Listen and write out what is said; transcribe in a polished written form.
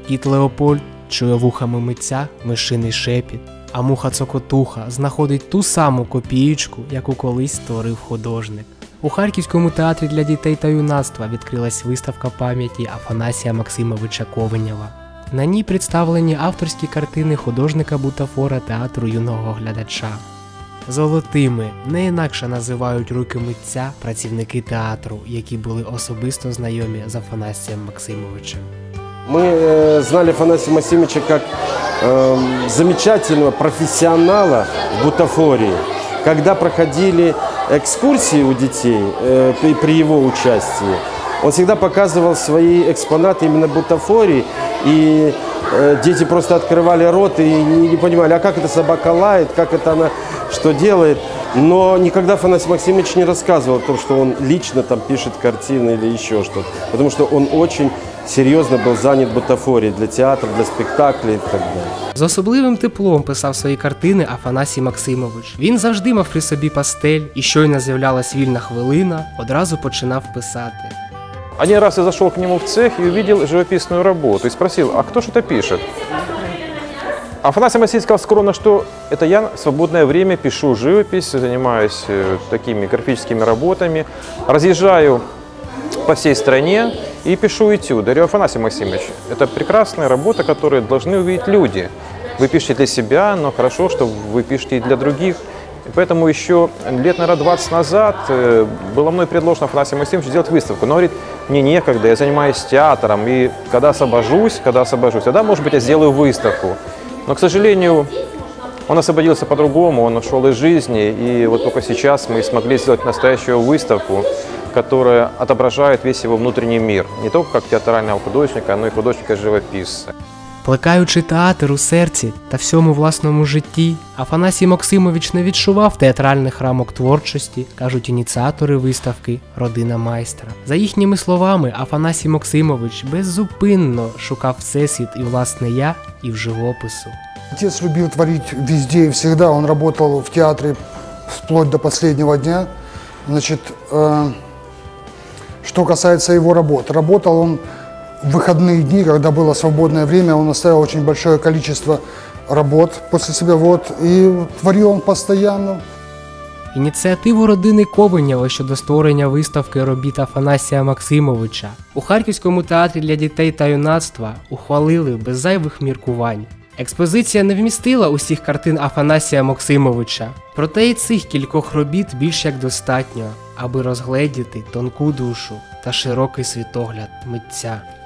Кіт Леопольд чує вухами митця мишиний шепіт, а муха-цокотуха знаходить ту саму копієчку, яку колись створив художник. У Харківському театрі для дітей та юнацтва відкрилась виставка пам'яті Афанасія Максимовича Ковенєва. На ній представлені авторські картини художника-бутафора театру юного глядача. Золотими не інакше називають руки митця працівники театру, які були особисто знайомі з Афанасієм Максимовичем. Мы знали Афанасия Максимовича как замечательного профессионала в бутафории. Когда проходили экскурсии у детей при его участии, он всегда показывал свои экспонаты именно бутафории, и дети просто открывали рот и не понимали, а как эта собака лает, как это она что делает. Но никогда Афанасий Максимович не рассказывал о том, что он лично там пишет картины или еще что-то, потому что он очень серйозно був зайнят бутафорією для театру, для спектаклів і так далі. З особливим теплом писав свої картини Афанасій Максимович. Він завжди мав при собі пастель, і щойно з'являлась вільна хвилина, одразу починав писати. Один раз я зашел к нему в цех и увидел живописную работу и спросил, а кто что-то пишет? Афанасий Максимович сказал скромно, что это я в свободное время пишу живопись, занимаюсь такими графическими работами, разъезжаю по всей стране и пишу этюды. Я говорю, Афанасий Максимович, это прекрасная работа, которую должны увидеть люди. Вы пишете для себя, но хорошо, что вы пишете и для других. И поэтому еще лет, наверное, 20 назад было мной предложено Афанасию Максимовичу сделать выставку. Но говорит, мне некогда, я занимаюсь театром, и когда освобожусь, тогда, может быть, я сделаю выставку. Но, к сожалению, он освободился по-другому, он ушел из жизни, и вот только сейчас мы смогли сделать настоящую выставку, которая отображает весь его внутренний мир, не только как театрального художника, но и художника-живописца. Плекаючи театр у серці та всьому власному житті, Афанасій Максимович не відчував театральних рамок творчості, кажуть ініціатори виставки «Родина майстра». За їхніми словами, Афанасій Максимович беззупинно шукав всесвіт і власне «я» і в живопису. Отец любил творить везде и всегда, он работал в театре вплоть до последнего дня. Значит, что касается его работ, работал он в выходные дни, когда было свободное время, он оставил очень большое количество работ после себя, и творил он постоянно. Ініціативу родини Ковенєва щодо створення виставки робіт Афанасія Максимовича у Харківському театрі для дітей та юнацтва ухвалили без зайвих міркувань. Експозиція не вмістила усіх картин Афанасія Максимовича, проте і цих кількох робіт більш як достатньо, аби розгледіти тонку душу та широкий світогляд митця.